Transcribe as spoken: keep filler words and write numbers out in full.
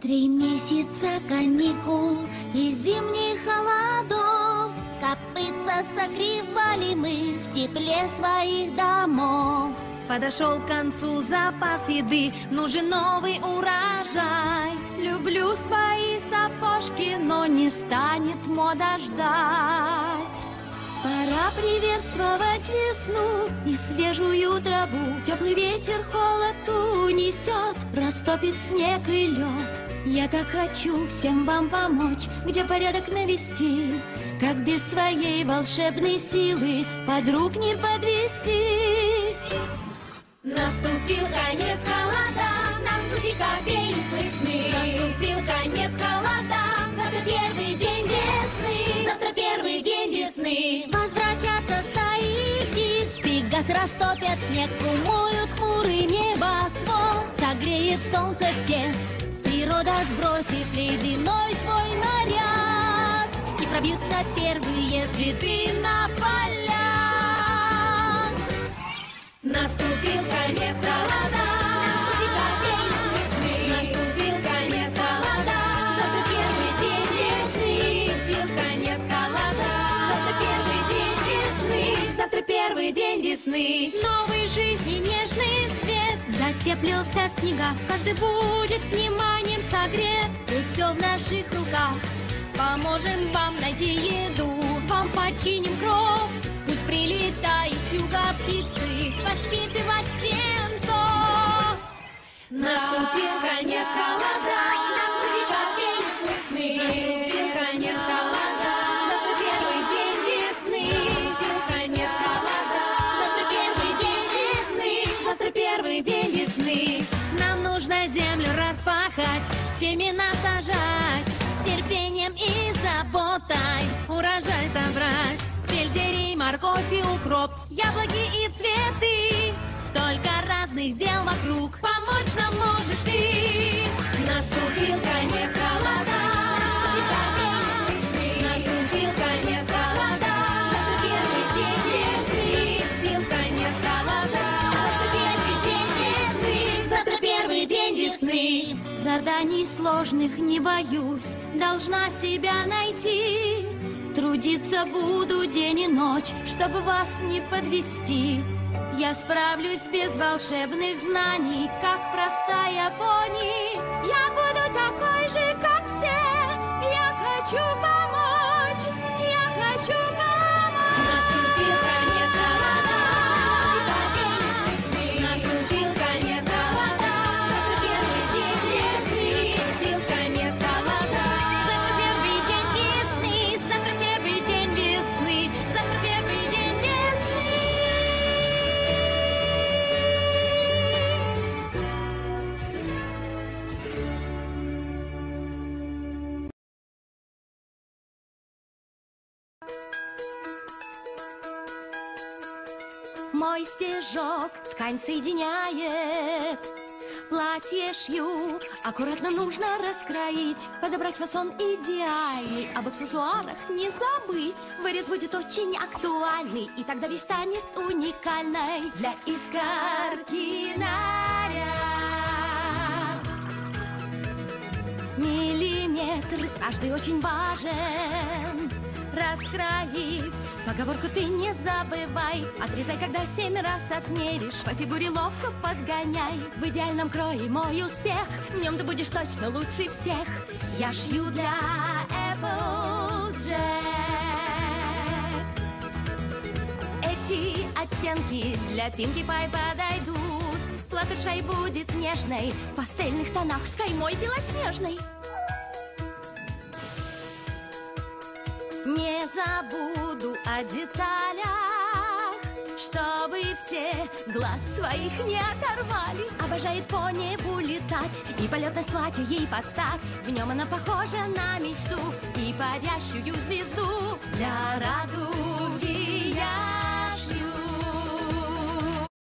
Три месяца каникул и зимних холодов, копытца согревали мы в тепле своих домов. Подошел к концу запас еды, нужен новый урожай. Люблю свои сапожки, но не станет мода ждать. Пора приветствовать весну и свежую траву. Теплый ветер холод унесет, растопит снег и лед. Я так хочу всем вам помочь, где порядок навести, как без своей волшебной силы подруг не подвести. Наступил конец холодам, нам звуки капель слышны. Наступил конец холодам, завтра первый день весны. Завтра первый день весны. Возвратятся стаи птиц, пегас растопят снег, умоют хмурый небосвод. Согреет солнце всех, природа сбросит ледяной свой наряд, и пробьются первые цветы на полях. Наступил конец холодам, наступил конец холодам, завтра первый день весны. Наступил конец холодам, завтра первый день весны. Завтра первый день весны. Новой жизни нежный свет затеплился в снегах, каждый будет вниманием согрет. Ведь все в наших руках, поможем вам найти еду, вам починим кров. Пусть прилетают с юга птицы воспитывать птенцов. Наступил конец холодам, нам звуки капель слышны. Наступил конец холодам, завтра первый день весны. Наступил конец холодам, завтра первый день весны. Завтра первый день весны. Нам нужно землю распахать, семена сажать, с терпением и заботой урожай собрать. Сельдерей, морковь и укроп, яблоки и цветы. Столько разных дел вокруг, помочь нам можешь ты. Наступил конец холодам, наступил конец холодам, завтра первый день весны. Наступил конец холодам, завтра первый день весны. Заданий сложных не боюсь, должна себя найти. Трудиться буду день и ночь, чтобы вас не подвести. Я справлюсь без волшебных знаний, как простая пони. Я буду такой же, как все. Я хочу помочь, я хочу помочь. Наступил конец холодам, наступил конец холодам, завтра первый день весны. Наступил конец холодам, завтра первый день весны, завтра первый день весны, завтра первый день весны. Мой стежок ткань соединяет, платье шью, аккуратно нужно раскроить, подобрать фасон идеальный, об аксессуарах не забыть. Вырез будет очень актуальный, и тогда вещь станет уникальной для искорки наряд. Миллиметр каждый очень важен, раскроив. Поговорку ты не забывай, отрезай, когда семь раз отмеришь, по фигуре ловко подгоняй. В идеальном крое мой успех, в нем ты будешь точно лучше всех. Я шью для Applejack. Эти оттенки для Pinkie Pie подойдут. Флаттершай будет нежной, в пастельных тонах с каймой белоснежной. Не забуду о деталях, чтобы все глаз своих не оторвали. Обожает по небу летать, и полетность платья ей подстать. В нем она похожа на мечту и парящую звезду для радуги.